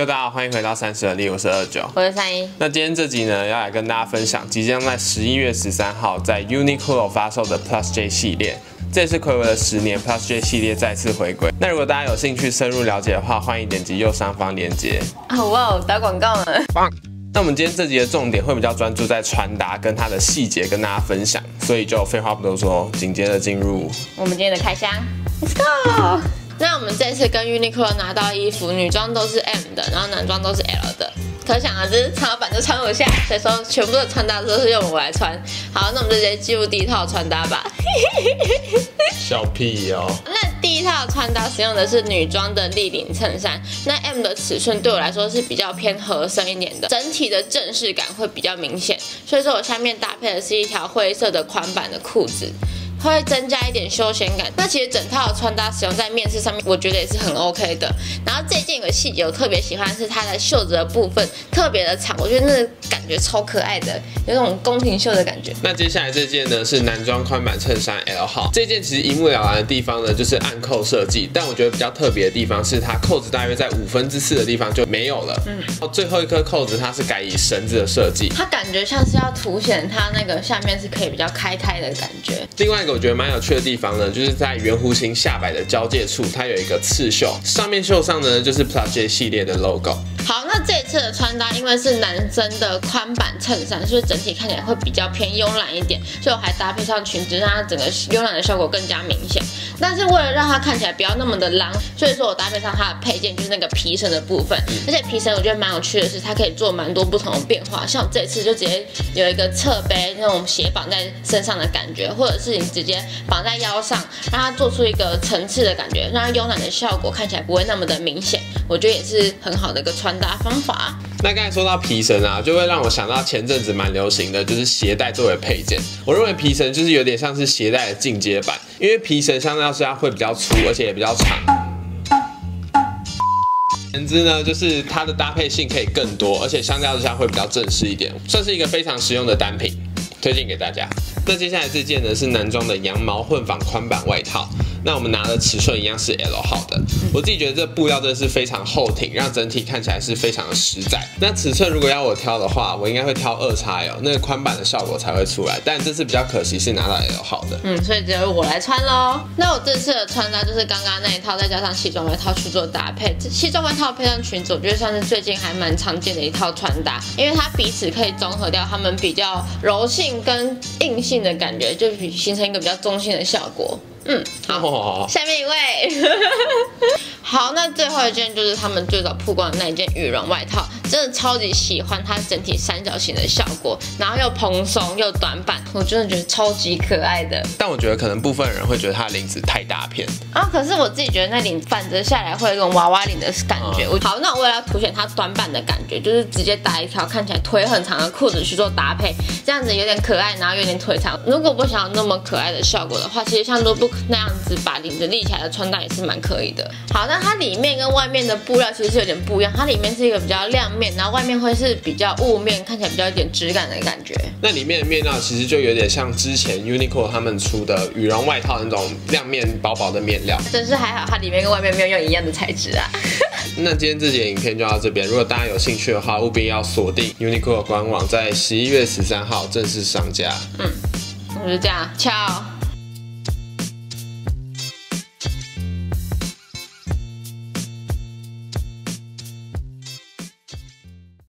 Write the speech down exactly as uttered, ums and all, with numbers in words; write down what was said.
大家好，欢迎回到三十而立，我是二九， 我是三一。 那今天这集呢，要来跟大家分享即将在十一月十三号在 Uniqlo 发售的 Plus J 系列。这次睽违了十年 ，Plus J 系列再次回归。那如果大家有兴趣深入了解的话，欢迎点击右上方链接。 哦哇，打广告了。 棒！那我们今天这集的重点会比较专注在穿搭跟它的细节跟大家分享，所以就废话不多说，紧接着进入我们今天的开箱 ，Let's go。那我们这次跟 Uniqlo 拿到衣服，女装都是 M 的，然后男装都是 L 的。可想而知，苍老板就穿不下，所以说全部的穿搭都是用我来穿。好，那我们就直接进入第一套穿搭吧。 小屁哦。 那第一套穿搭使用的是女装的立领衬衫，那 M 的尺寸对我来说是比较偏合身一点的，整体的正式感会比较明显，所以说我下面搭配的是一条灰色的宽版的裤子。会增加一点休闲感。那其实整套的穿搭使用在面试上面，我觉得也是很 OK 的。然后这件有个细节我特别喜欢，是它的袖子的部分特别的长，我觉得那个感觉超可爱的，有种宫廷袖的感觉。 那接下来这件呢是男装宽版衬衫 L 号，这件其实一目了然的地方呢就是暗扣设计，但我觉得比较特别的地方是它扣子大约在五分之四的地方就没有了。嗯，然后最后一颗扣子它是改以绳子的设计， 它感觉像是要凸显它那个下面是可以比较开开的感觉。 另外一个我觉得蛮有趣的地方呢，就是在圆弧形下摆的交界处，它有一个刺绣，上面绣上呢就是 Plus J 系列的 logo。 好，那这一次的穿搭因为是男生的宽版衬衫，所以整体看起来会比较偏慵懒一点，所以我还搭配上裙子，让它整个慵懒的效果更加明显。但是为了让它看起来不要那么的狼，所以说我搭配上它的配件就是那个皮绳的部分，嗯、而且皮绳我觉得蛮有趣的是，它可以做蛮多不同的变化，像我这次就直接有一个侧背那种斜绑在身上的感觉，或者是你直接绑在腰上，让它做出一个层次的感觉，让它慵懒的效果看起来不会那么的明显，我觉得也是很好的一个穿搭方法。 那刚才说到皮绳啊，就会让我想到前阵子蛮流行的，就是鞋带作为配件。我认为皮绳就是有点像是鞋带的进阶版，因为皮绳相较之下会比较粗，而且也比较长。言之呢，就是它的搭配性可以更多，而且相较之下会比较正式一点，算是一个非常实用的单品，推荐给大家。那接下来这件呢是男装的羊毛混纺宽版外套，那我们拿的尺寸一样是 L 号的。我自己觉得这布料真的是非常厚挺，让整体看起来是非常的实在。那尺寸如果要我挑的话，我应该会挑 二 X L， 那个宽版的效果才会出来。但这次比较可惜是拿到 L 号的， 嗯，所以只有我来穿咯。那我这次的穿搭就是刚刚那一套，再加上西装外套去做搭配。西装外套配上裙子，我觉得算是最近还蛮常见的一套穿搭，因为它彼此可以综合掉它们比较柔性跟硬性的感觉，就形成一个比较中性的效果。嗯，好，哦、下面一位。好，那最后一件就是他们最早曝光的那一件羽绒外套，真的超级喜欢它整体三角形的效果，然后又蓬松又短版，我真的觉得超级可爱的。 但我觉得可能部分人会觉得它的领子太大片啊，可是我自己觉得那领反折下来会有一种娃娃领的感觉。嗯、好，那我为了要凸显它短版的感觉，就是直接打一条看起来腿很长的裤子去做搭配，这样子有点可爱，然后有点腿长。如果不想要那么可爱的效果的话，其实像 Lookbook 那样子把领子立起来的穿搭也是蛮可以的。好，那它里面跟外面的布料其实是有点不一样，它里面是一个比较亮面，然后外面会是比较雾面，看起来比较有点质感的感觉。 那里面的面料其实就有点像之前 Uniqlo 他们出的羽绒外套那种亮面薄薄的面料。 真是还好，它里面跟外面没有用一样的材质啊。 那今天这节影片就到这边，如果大家有兴趣的话，务必要锁定 Uniqlo 官网，在十一月十三号正式上架。 嗯，那就这样，ciao。